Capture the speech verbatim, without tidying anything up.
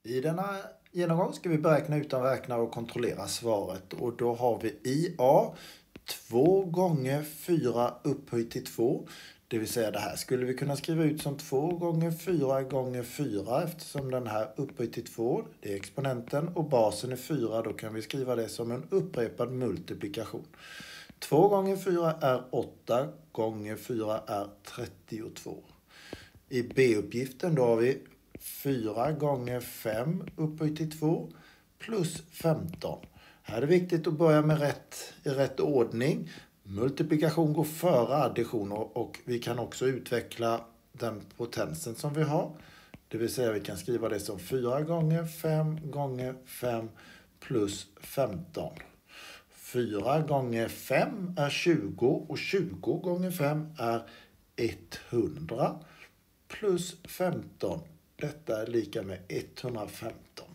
I denna genomgång ska vi beräkna utan räknare och kontrollera svaret. Och då har vi i A två gånger fyra upphöjt till två. Det vill säga det här skulle vi kunna skriva ut som två gånger fyra gånger fyra eftersom den här upphöjt till två, det är exponenten och basen är fyra. Då kan vi skriva det som en upprepad multiplikation. två gånger fyra är åtta, gånger fyra är trettiotvå. I B-uppgiften då har vi fyra gånger fem upphöjt till två plus femton. Här är det viktigt att börja med rätt, i rätt ordning. Multiplikation går före addition och vi kan också utveckla den potensen som vi har. Det vill säga vi kan skriva det som fyra gånger fem gånger fem plus femton. fyra gånger fem är tjugo och tjugo gånger fem är etthundra plus femton. Detta är lika med etthundrafemton.